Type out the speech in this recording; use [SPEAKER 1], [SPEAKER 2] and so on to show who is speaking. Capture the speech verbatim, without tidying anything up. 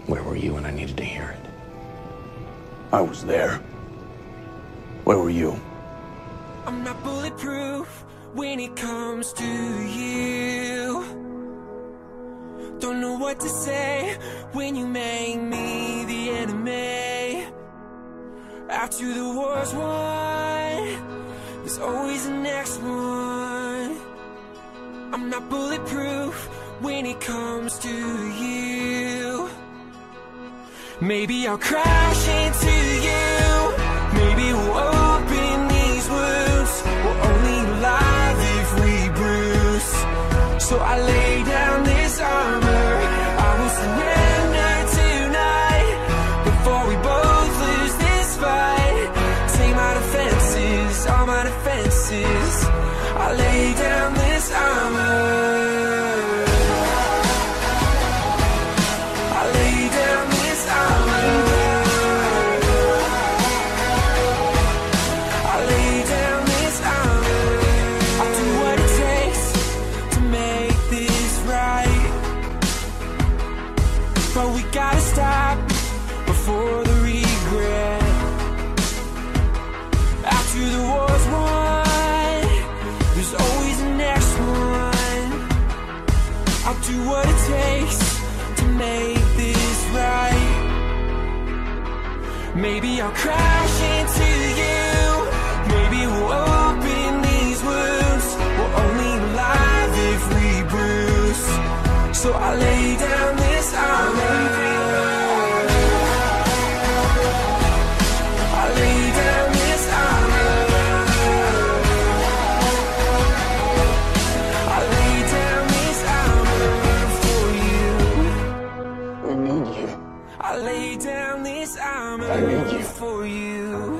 [SPEAKER 1] Where were you when I needed to hear it?
[SPEAKER 2] I was there. Where were you?
[SPEAKER 3] I'm not bulletproof when it comes to you. Don't know what to say when you make me the enemy. After the war's won, there's always the next one. I'm not bulletproof when it comes to you. Maybe I'll crash into you. Maybe we'll open these wounds. We're only alive if we bruise. So I lay down this armor. I will surrender tonight before we both lose this fight. Take my defenses, all my defenses. I lay down this armor. But we gotta stop before the regret. After the war's won, there's always the next one. I'll do what it takes to make this right. Maybe I'll crash into you. Maybe we'll open these wounds. We're only alive if we bruise. So I lay down this armor. I lay down this armor. I lay down this armor for you.
[SPEAKER 2] I need you.
[SPEAKER 3] I lay down this armor
[SPEAKER 2] I need you.
[SPEAKER 3] for you.